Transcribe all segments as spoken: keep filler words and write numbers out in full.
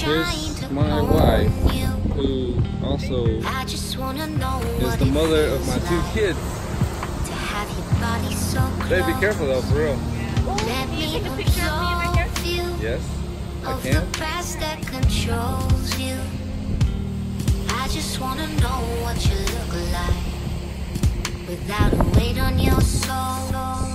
Here's my wife, who also is the mother of my two kids. Babe, be careful though, for real. Can you take a picture of me right here? Yes, I can. I just wanna know what you look like without a weight on your soul.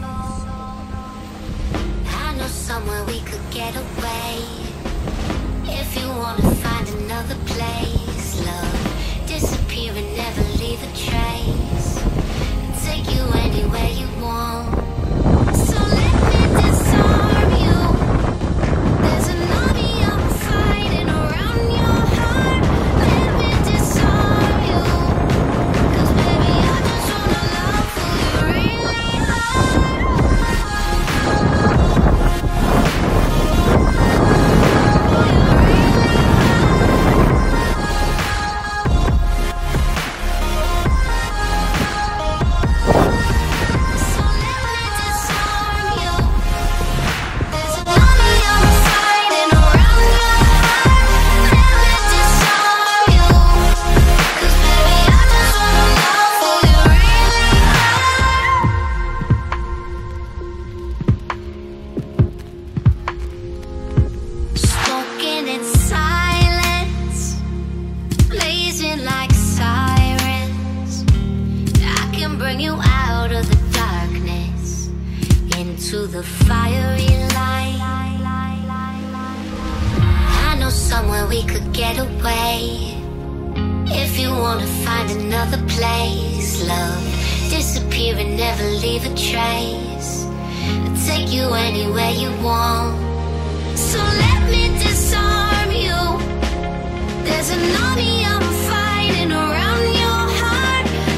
I know somewhere we could get away. If you wanna find another place, love, disappear and never leave a trace. Take you anywhere you want. So let me disarm you. There's an army I'm fighting around your heart. Let me disarm you. 'Cause baby, I just wanna love for you really hard. To the fiery light. I know somewhere we could get away. If you wanna find another place, love, disappear and never leave a trace. I'll take you anywhere you want. So let me dis